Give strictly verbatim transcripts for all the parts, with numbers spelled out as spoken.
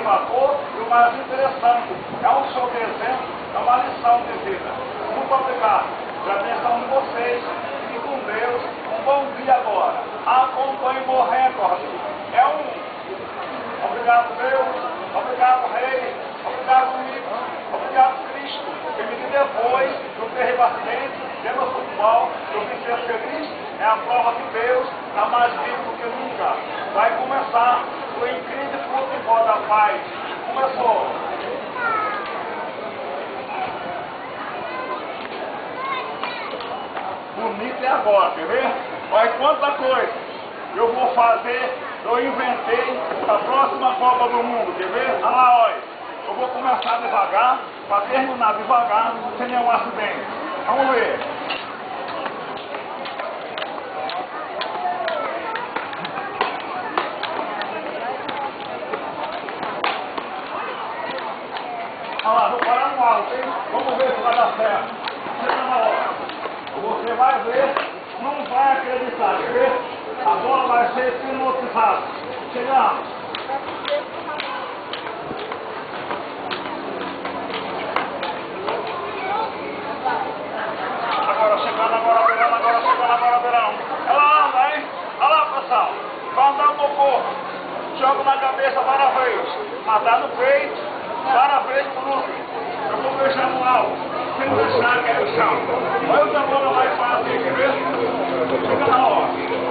vapor e o mais interessante, é um show de exemplo, é uma lição de vida. Muito obrigado pela atenção de vocês e com Deus, um bom dia agora. Acompanhe o recorde. É um. Obrigado, Deus. Obrigado, Rei. Obrigado, Nico. Obrigado, Cristo. Permite depois do ter bastante, pelo futebol, eu vim ser feliz. É a prova que Deus está mais vivo do que nunca. Vai começar o incrível futebol da paz. Começou. Bonito é agora, quer ver? Olha quanta coisa eu vou fazer, eu inventei a próxima Copa do Mundo, quer ver? Olha lá, olha. Eu vou começar devagar, para terminar devagar, sem nenhum acidente. Vamos ver. Olha lá, vou parar no alto, hein? Vamos ver se vai dar certo. Chega na hora. Você vai ver, não vai acreditar, quer ver? A bola vai ser hipnotizada. Chegamos. Agora chegando, agora virando, agora chegando, agora virando. Ela anda, hein? Olha lá, pessoal. Vai andar um pouco. Joga na cabeça para vez. Matar no peito, para vez por último. Eu vou fechar no alto. Sem deixar que é o chão. Olha o que a bola vai fazer, quer ver? Chega na hora.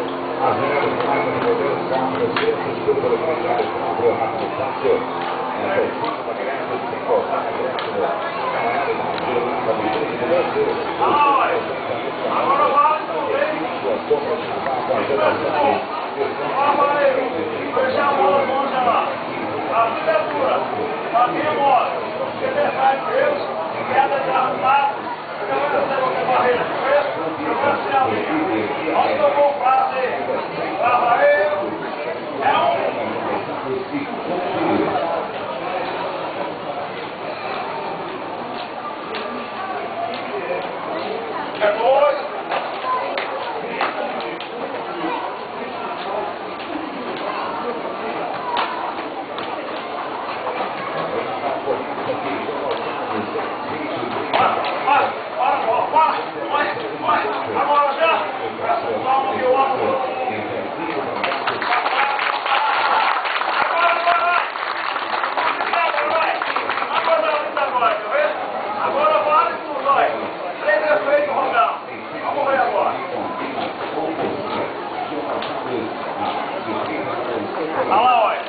Agora vai tudo, hein? Agora aí, deixa a bola congelar. A vida é dura, mas quem mora? Você pensar em Deus, queda de arrumado, eu não sei qualquer barreira de preço, eu vou ser a minha. Onde eu vou fazer? Trava eu, é um. É dois. Agora já, presta o palmo que eu amo. Agora vai, vai. Agora vai, agora, quer ver? Agora vale tudo, olha. Três efeitos, Rogão. Vamos ver agora. Olha lá, olha.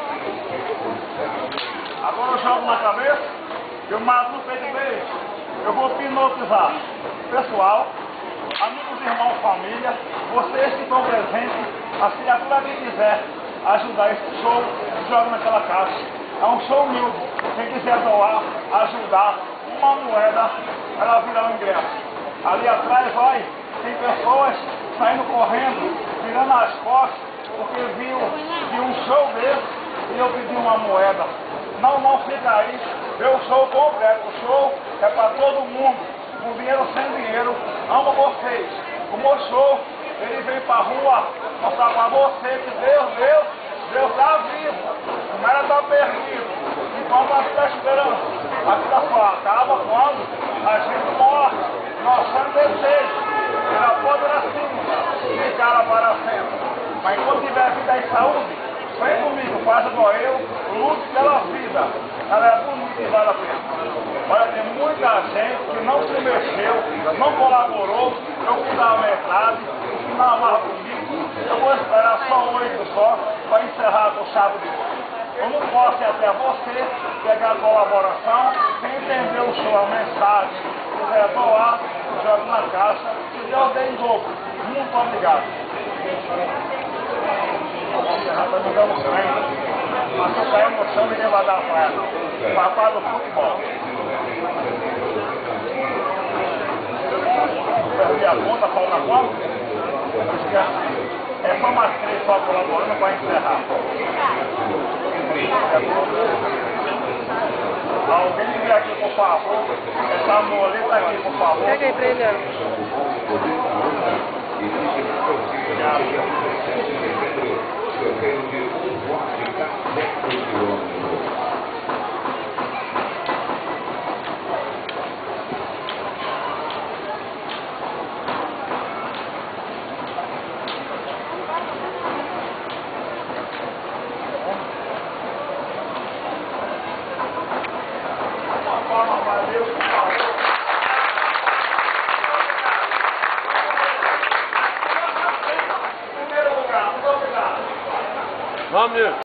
Agora eu jogo na cabeça, eu mato no peito dele. Eu vou hipnotizar. Pessoal, amigos, irmãos, família, vocês que estão presentes, a criatura que quiser ajudar esse show, joga naquela caixa. É um show humilde. Quem quiser doar, ajudar, uma moeda, ela vira um ingresso. Ali atrás, olha, tem pessoas saindo correndo, virando as costas, porque viu, viu um show desse e eu pedi uma moeda. Não, não fica aí, vê o show completo. O show é para todo mundo, com dinheiro sem dinheiro. Amo vocês. O meu show, ele veio para a rua mostrar para você que Deus, Deus, Deus está vivo. Não era estar perdido. Então nós estamos esperando. A vida só acaba quando a gente morre. Nós somos desejo. Ela pode assim, ficar para sempre. Mas enquanto tiver vida e saúde, vem comigo, faça igual eu, lute pela vida. Ela é bonita e vale a pena. Olha, tem muita gente que não se mexeu, não colaborou. Eu fiz a metade, o final mais comigo. Eu vou esperar só oito só para encerrar com chave de ouro. Eu não posso ir até você pegar a colaboração, sem entender o show, a mensagem. Se quiser doar, joga na caixa. Se Deus der em dobro. Muito obrigado. Vamos encerrar para não dar um sangue. Mas se eu cair no chão, ninguém vai dar pra ela. Papai do futebol. Perdi a conta, pau na conta. É só mais três só colaborando para encerrar. Alguém me vê aqui, por favor. Essa moleta aqui, por favor. Pega aí pra ele, Obrigado. Vamos,